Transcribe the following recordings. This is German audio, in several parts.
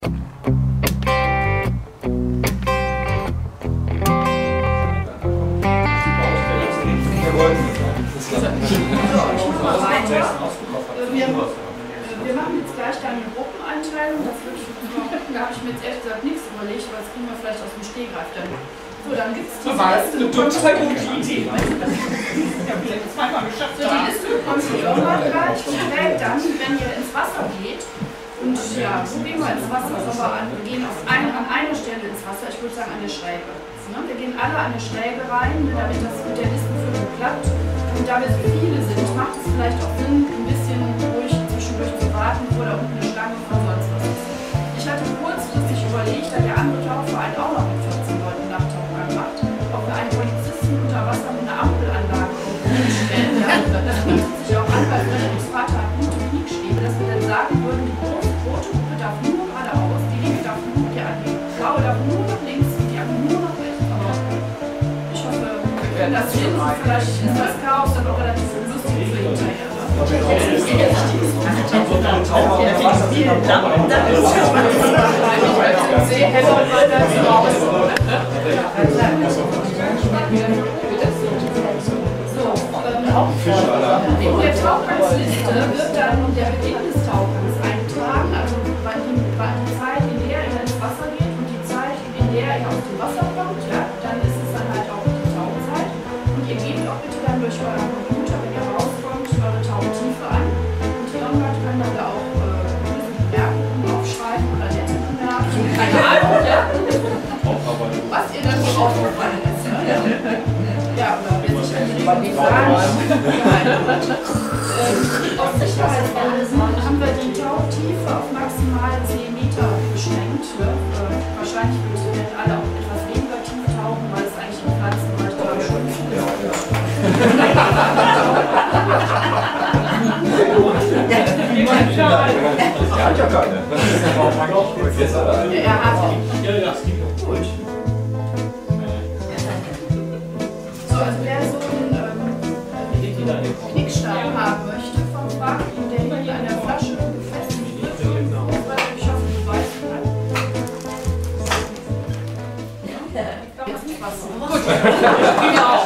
Wir machen jetzt gleich dann eine Gruppeneinteilung. Da habe ich mir jetzt ehrlich gesagt nichts überlegt, aber das kriegen wir vielleicht aus dem Stegreif dann. So, dann gibt es diese Liste. Eine total gute Idee. Die Liste bekommt ihr irgendwann gleich und wählt dann, wenn ihr ins Wasser geht. Und ja, wo gehen wir ins Wasser? Wir gehen an einer Stelle ins Wasser, ich würde sagen an der Schräge. Wir gehen alle an eine Schräge rein, damit das mit der Listenführung klappt. Und da wir so viele sind, macht es vielleicht auch Sinn, ein bisschen ruhig zwischendurch zu warten, bevor da unten eine Schlange von sonst was ist. Ich hatte kurzfristig überlegt, da der andere Tauchverein auch noch mit 14 Leuten Nachttauchgang macht, ob wir einen Polizisten unter Wasser mit einer Ampelanlage hinstellen. Das bietet sich auch an, weil Frederiks Vater hat gute Kniekstäbe, dass wir dann sagen würden, die große rote Gruppe darf nur geradeaus, die linke darf nur die anlegen. Die blaue darf nur nach links, die andere nur nach rechts. Aber ich hoffe, das hin. Vielleicht ist das Chaos dann auch relativ lustig für hinterher. In der Tauchgangsliste wird dann der Beginn des Tauchgangs eingetragen, also die Zeit, in der ihr ins Wasser geht und die Zeit, in der ihr aus dem Wasser kommt, ja, dann ist es dann halt auch die Tauchzeit. Und ihr gebt auch bitte dann durch euren Computer, wenn ihr rauskommt, eure Tauchtiefe an. Und irgendwann kann man da auch Bemerkungen aufschreiben oder nette Bemerkungen, keine Ahnung, ja. Was ihr dann so aufgefallen ist. Ja, oder wer sich an die Regeln aus Sicherheitsgründen haben wir die Tauchtiefe auf maximal 10 Meter beschränkt. Wahrscheinlich werden alle auch etwas weniger tief tauchen, weil es eigentlich im Pflanzenwald schon viel ist. Er hat ja keine. Er hat gut. So, also wer so einen Knickstab haben möchte vom Wrack, der hier an der Flasche befestigt wird, ich hoffe, du weißt, ne? Jetzt ist was so. Gut. Genau.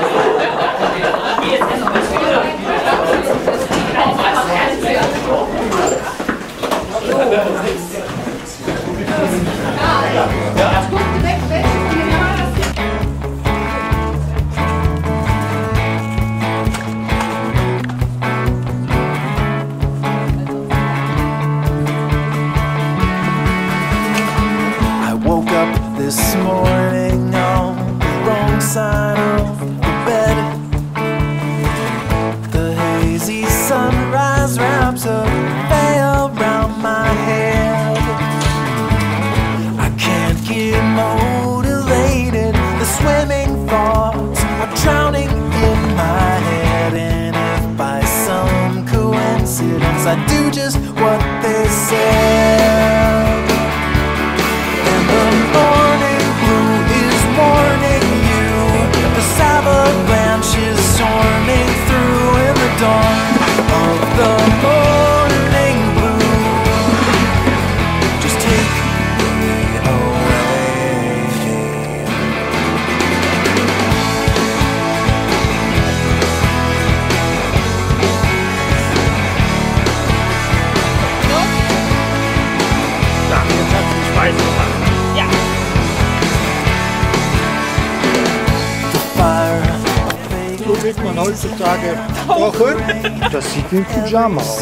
This morning on the wrong side of the bed, the hazy sunrise wraps a veil round my head. I can't get motivated, the swimming thoughts are drowning in my head. And if by some coincidence I do just what they said, then the morning blue is warning you. The avalanche is storming through in the dawn of the morning blue. Just take me away. Ja, jetzt hat sich weiß gemacht. Ja. So geht man heutzutage tauchen. Das sieht wie ein Pyjama aus, ne?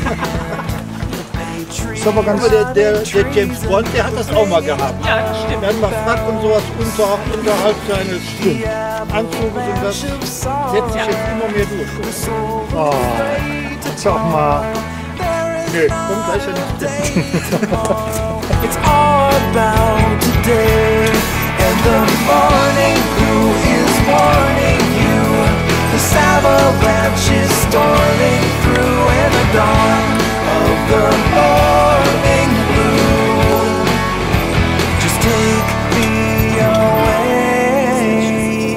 Ist aber ganz der James Bond, der hat das auch mal gehabt. Ja, das stimmt. Der hat mal Frack und sowas unterhalb seines Anzuges und das setzt sich jetzt immer mehr durch. Oh, jetzt auch mal. Nö, kommt gleich ja nicht. It's all about today, and the morning blue is warning you. The avalanche is storming through in the dawn of the morning blue. Just take me away,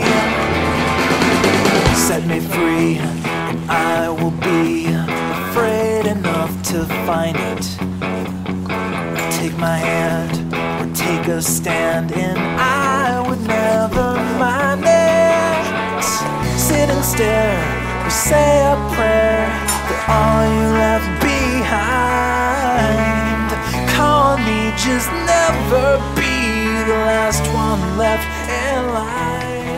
set me free, and I will be afraid enough to find it. hand or take a stand, and I would never mind it. Sit and stare or say a prayer for all you left behind. Call me, just never be the last one left in line.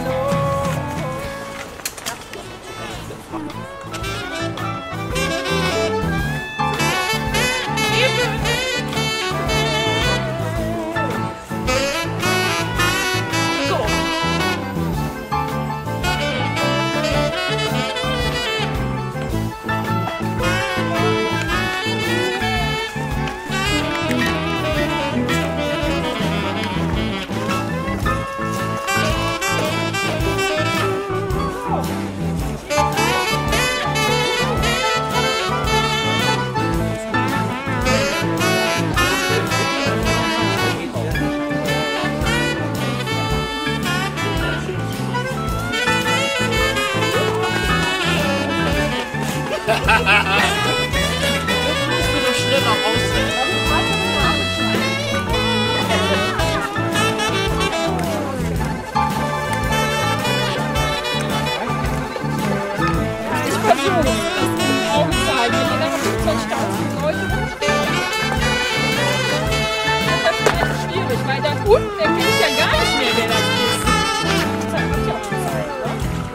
Weil da unten erkenne ich ja gar nicht mehr, wer das ist. Das hat mich auch gezeigt, oder?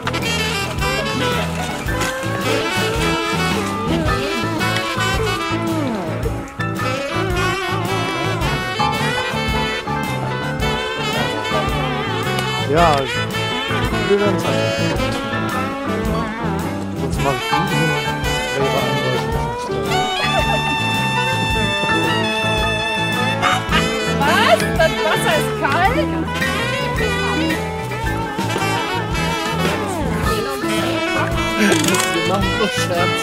Ja, wir werden es einfach. Sonst mache ich die nur selber Anweisungen. Was? Das Wasser ist kalt? Wir machen nur Scherz.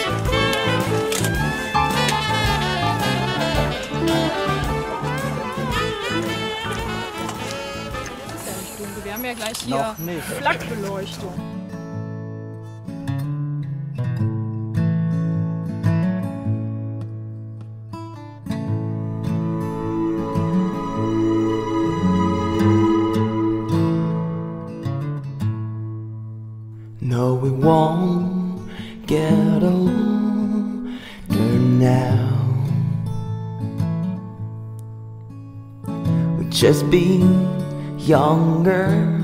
Wir haben ja gleich hier Flakbeleuchtung. No, we won't get older now. We'll just be younger